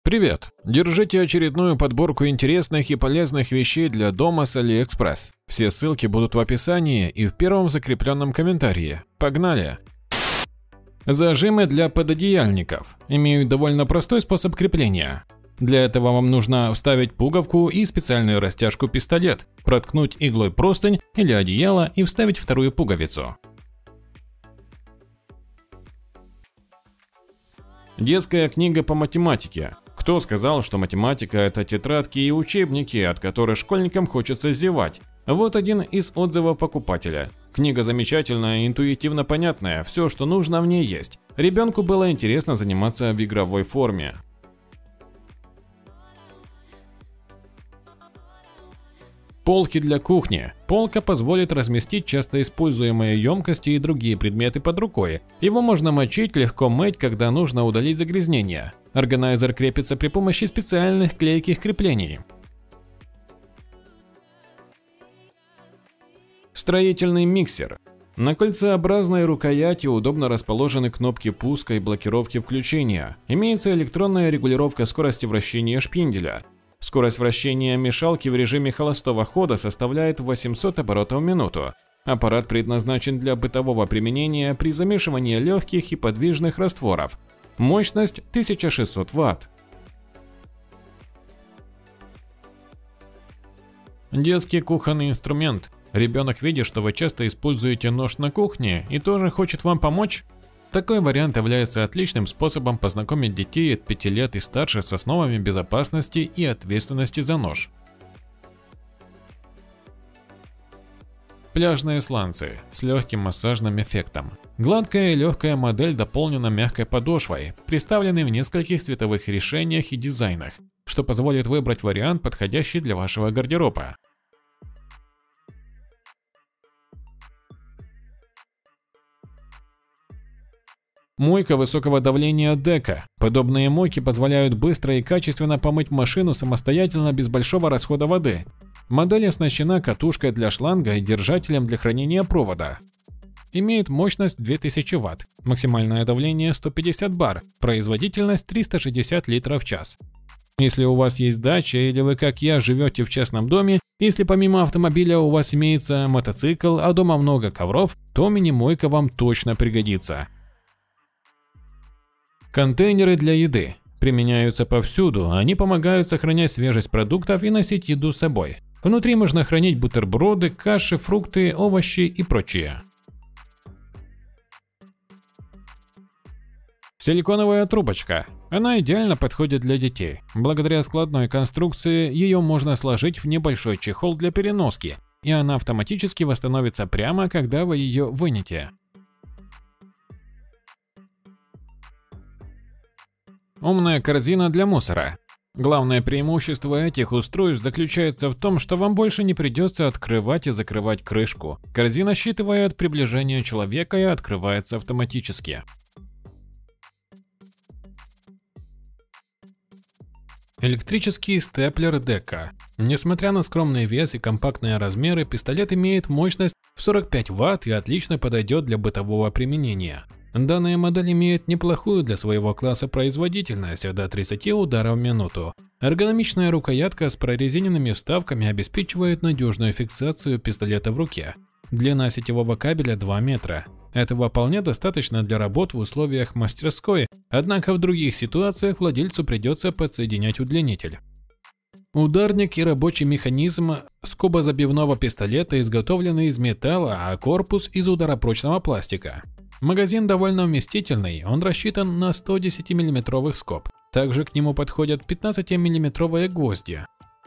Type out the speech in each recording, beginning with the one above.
Привет! Держите очередную подборку интересных и полезных вещей для дома с AliExpress. Все ссылки будут в описании и в первом закрепленном комментарии. Погнали! Зажимы для пододеяльников имеют довольно простой способ крепления. Для этого вам нужно вставить пуговку и специальную растяжку-пистолет, проткнуть иглой простынь или одеяло и вставить вторую пуговицу. Детская книга по математике. Кто сказал, что математика – это тетрадки и учебники, от которых школьникам хочется зевать? Вот один из отзывов покупателя. Книга замечательная и интуитивно понятная, все, что нужно в ней есть. Ребенку было интересно заниматься в игровой форме. Полки для кухни. Полка позволит разместить часто используемые емкости и другие предметы под рукой. Его можно мочить, легко мыть, когда нужно удалить загрязнения. Органайзер крепится при помощи специальных клейких креплений. Строительный миксер. На кольцеобразной рукояти удобно расположены кнопки пуска и блокировки включения. Имеется электронная регулировка скорости вращения шпинделя. Скорость вращения мешалки в режиме холостого хода составляет 800 оборотов в минуту. Аппарат предназначен для бытового применения при замешивании легких и подвижных растворов. Мощность 1600 Вт. Детский кухонный инструмент. Ребенок видит, что вы часто используете нож на кухне и тоже хочет вам помочь? Такой вариант является отличным способом познакомить детей от 5 лет и старше с основами безопасности и ответственности за нож. Пляжные сланцы с легким массажным эффектом. Гладкая и легкая модель дополнена мягкой подошвой, представленной в нескольких цветовых решениях и дизайнах, что позволит выбрать вариант, подходящий для вашего гардероба. Мойка высокого давления Дека. Подобные мойки позволяют быстро и качественно помыть машину самостоятельно без большого расхода воды. Модель оснащена катушкой для шланга и держателем для хранения провода. Имеет мощность 2000 Вт, максимальное давление 150 бар, производительность 360 литров в час. Если у вас есть дача или вы, как я, живете в частном доме, если помимо автомобиля у вас имеется мотоцикл, а дома много ковров, то мини-мойка вам точно пригодится. Контейнеры для еды. Применяются повсюду, они помогают сохранять свежесть продуктов и носить еду с собой. Внутри можно хранить бутерброды, каши, фрукты, овощи и прочее. Силиконовая трубочка. Она идеально подходит для детей. Благодаря складной конструкции ее можно сложить в небольшой чехол для переноски, и она автоматически восстановится прямо, когда вы ее вынете. Умная корзина для мусора. Главное преимущество этих устройств заключается в том, что вам больше не придется открывать и закрывать крышку. Корзина считывает приближение человека и открывается автоматически. Электрический степлер Дека. Несмотря на скромный вес и компактные размеры, пистолет имеет мощность в 45 Вт и отлично подойдет для бытового применения. Данная модель имеет неплохую для своего класса производительность до 30 ударов в минуту. Эргономичная рукоятка с прорезиненными вставками обеспечивает надежную фиксацию пистолета в руке. Длина сетевого кабеля 2 метра. Этого вполне достаточно для работ в условиях мастерской, однако в других ситуациях владельцу придется подсоединять удлинитель. Ударник и рабочий механизм скобозабивного пистолета изготовлены из металла, а корпус из ударопрочного пластика. Магазин довольно вместительный, он рассчитан на 110 мм скоб. Также к нему подходят 15 мм гвозди.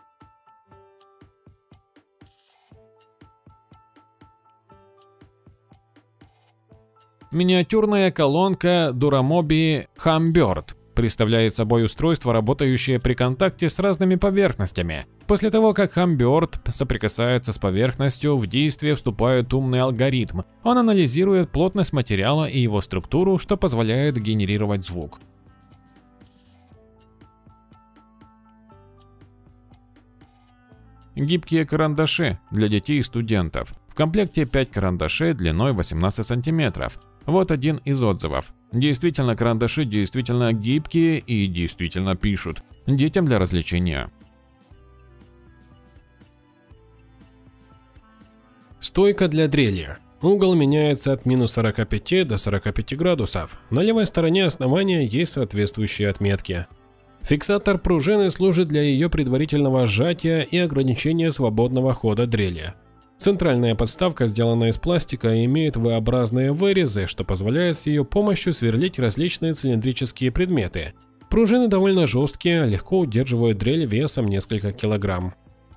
Миниатюрная колонка Duramobi Humminbird представляет собой устройство, работающее при контакте с разными поверхностями. После того, как Humminbird соприкасается с поверхностью, в действие вступает умный алгоритм. Он анализирует плотность материала и его структуру, что позволяет генерировать звук. Гибкие карандаши для детей и студентов. В комплекте 5 карандашей длиной 18 см. Вот один из отзывов. Действительно, карандаши действительно гибкие и действительно пишут. Детям для развлечения. Стойка для дрели. Угол меняется от минус 45 до 45 градусов. На левой стороне основания есть соответствующие отметки. Фиксатор пружины служит для ее предварительного сжатия и ограничения свободного хода дрели. Центральная подставка сделана из пластика и имеет V-образные вырезы, что позволяет с ее помощью сверлить различные цилиндрические предметы. Пружины довольно жесткие, легко удерживают дрель весом несколько килограмм.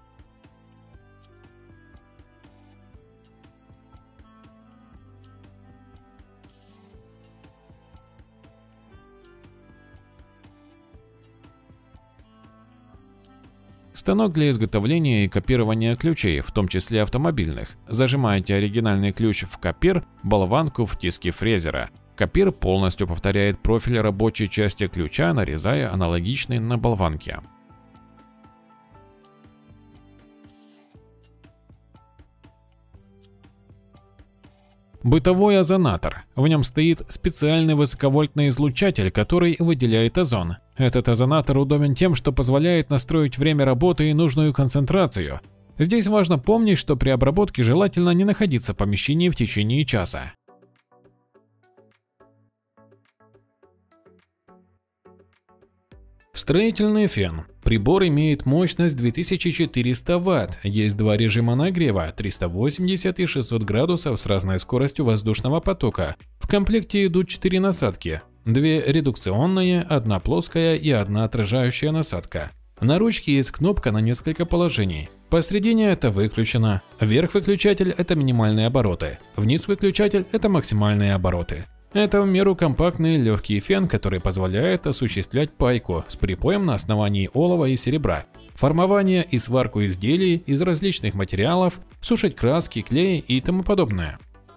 Станок для изготовления и копирования ключей, в том числе автомобильных. Зажимаете оригинальный ключ в копир, болванку в тиске фрезера. Копир полностью повторяет профиль рабочей части ключа, нарезая аналогичный на болванке. Бытовой озонатор. В нем стоит специальный высоковольтный излучатель, который выделяет озон. Этот озонатор удобен тем, что позволяет настроить время работы и нужную концентрацию. Здесь важно помнить, что при обработке желательно не находиться в помещении в течение часа. Строительный фен. Прибор имеет мощность 2400 Вт, есть два режима нагрева 380 и 600 градусов с разной скоростью воздушного потока. В комплекте идут 4 насадки, 2 редукционные, 1 плоская и 1 отражающая насадка. На ручке есть кнопка на несколько положений. Посредине это выключено, вверх выключатель – это минимальные обороты, вниз выключатель – это максимальные обороты. Это в меру компактный легкий фен, который позволяет осуществлять пайку с припоем на основании олова и серебра, формование и сварку изделий из различных материалов, сушить краски, клей и тому подобное.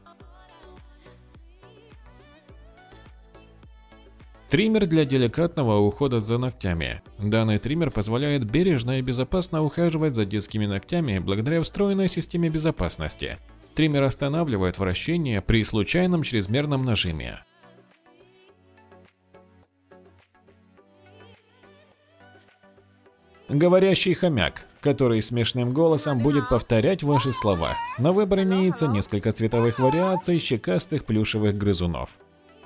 Триммер для деликатного ухода за ногтями. Данный триммер позволяет бережно и безопасно ухаживать за детскими ногтями благодаря встроенной системе безопасности. Триммер останавливает вращение при случайном чрезмерном нажиме. Говорящий хомяк, который смешным голосом будет повторять ваши слова. На выбор имеется несколько цветовых вариаций щекастых плюшевых грызунов.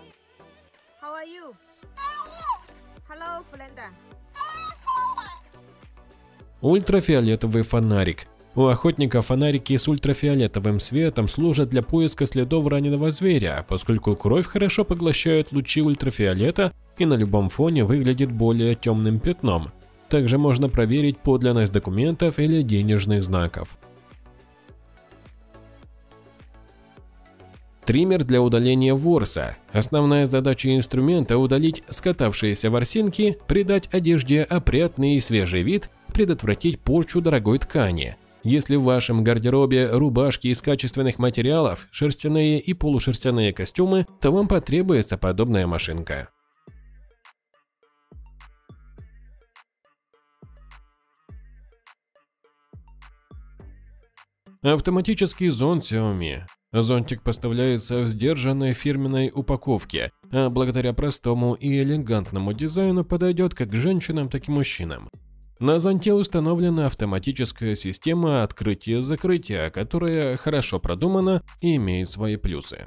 Ультрафиолетовый фонарик. У охотника фонарики с ультрафиолетовым светом служат для поиска следов раненого зверя, поскольку кровь хорошо поглощает лучи ультрафиолета и на любом фоне выглядит более темным пятном. Также можно проверить подлинность документов или денежных знаков. Триммер для удаления ворса. Основная задача инструмента – удалить скатавшиеся ворсинки, придать одежде опрятный и свежий вид, предотвратить порчу дорогой ткани. Если в вашем гардеробе рубашки из качественных материалов, шерстяные и полушерстяные костюмы, то вам потребуется подобная машинка. Автоматический зонт Xiaomi. Зонтик поставляется в сдержанной фирменной упаковке, а благодаря простому и элегантному дизайну подойдет как женщинам, так и мужчинам. На зонте установлена автоматическая система открытия-закрытия, которая хорошо продумана и имеет свои плюсы.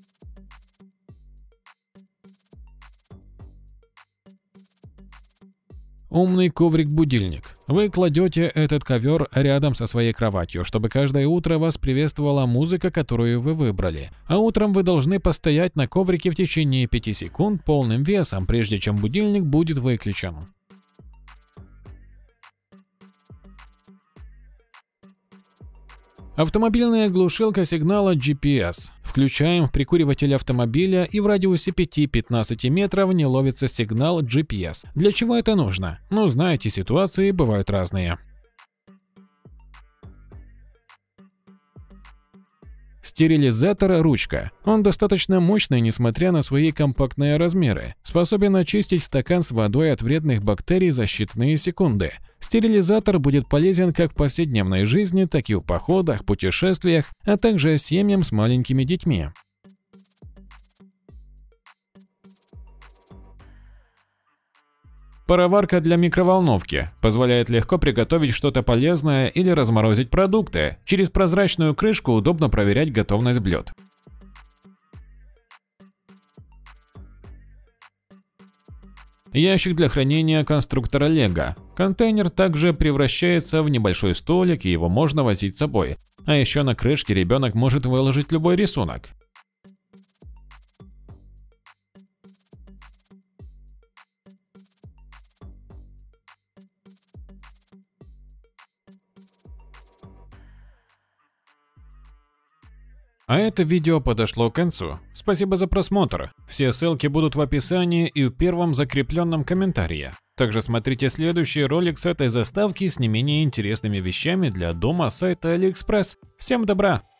Умный коврик-будильник. Вы кладете этот ковер рядом со своей кроватью, чтобы каждое утро вас приветствовала музыка, которую вы выбрали. А утром вы должны постоять на коврике в течение 5 секунд полным весом, прежде чем будильник будет выключен. Автомобильная глушилка сигнала GPS. Включаем в прикуриватель автомобиля, и в радиусе 5-15 метров не ловится сигнал GPS. Для чего это нужно? Ну, знаете, ситуации бывают разные. Стерилизатор ручка. Он достаточно мощный, несмотря на свои компактные размеры. Способен очистить стакан с водой от вредных бактерий за считанные секунды. Стерилизатор будет полезен как в повседневной жизни, так и в походах, путешествиях, а также семьям с маленькими детьми. Пароварка для микроволновки позволяет легко приготовить что-то полезное или разморозить продукты. Через прозрачную крышку удобно проверять готовность блюд. Ящик для хранения конструктора Лего. Контейнер также превращается в небольшой столик, и его можно возить с собой. А еще на крышке ребенок может выложить любой рисунок. А это видео подошло к концу. Спасибо за просмотр. Все ссылки будут в описании и в первом закрепленном комментарии. Также смотрите следующий ролик с этой заставки с не менее интересными вещами для дома сайта AliExpress. Всем добра!